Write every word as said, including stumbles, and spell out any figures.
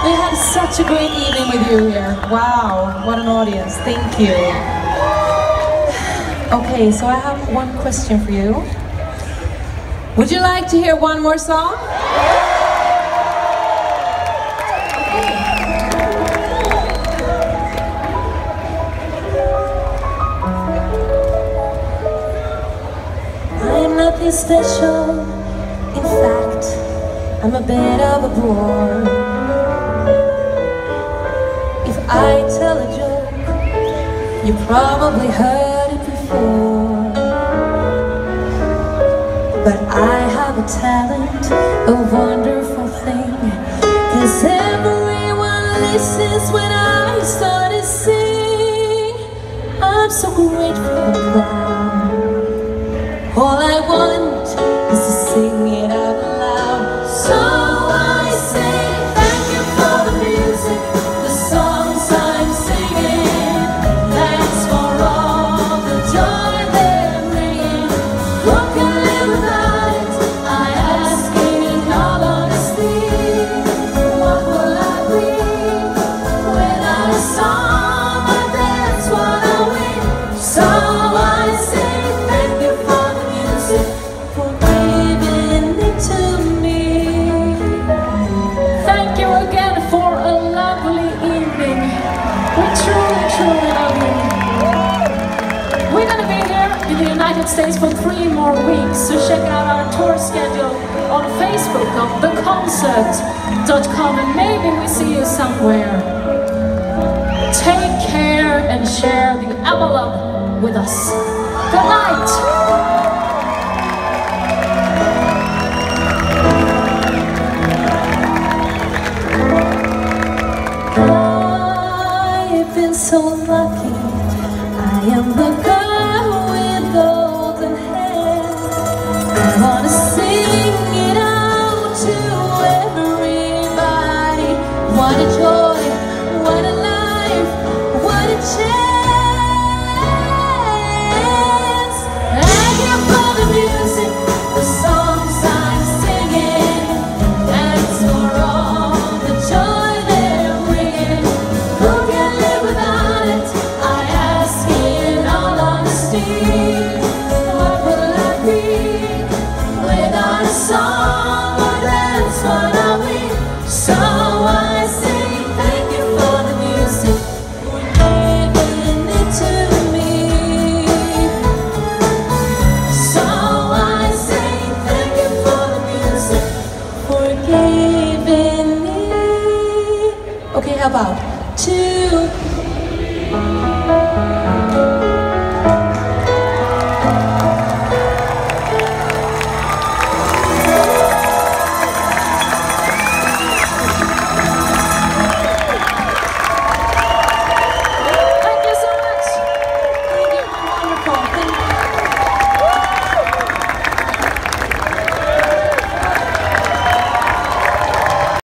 We had such a great evening with you here. Wow, what an audience. Thank you. Okay, so I have one question for you. Would you like to hear one more song? I am nothing special. In fact, I'm a bit of a bore. If I tell a joke, you probably heard it before. But I have a talent, a wonderful thing, 'cause everyone listens when I start to sing. I'm so grateful and proud. All I want is to sing it out loud. So I sing thank you for the music, the songs I'm singing. Thanks for all the joy they're bringing. Who can live without it? I ask in all honesty. What will I be without a song? But that's what I win. So I sing thank you for the music, for giving it to me. Thank you again for a lovely evening. We truly, truly love you. We're gonna be here in the United States for three more weeks, so check out our tour schedule on Facebook on the concert dot com, and maybe we see you somewhere. Take care and share the ABBA love with us. Good night. I've been so lucky. I am the girl with golden hair. I wanna sing it out to everybody. What a joy, what a life, what a chance. Thank you for the music, the songs I'm singing. Thanks for all the joy they're bringing. Who can live without it? I ask in all honesty. What will I be without a song? But that's what I mean. So I sing thank you for the music, for giving it to me. So I sing thank you for the music, for giving me. Okay, how about to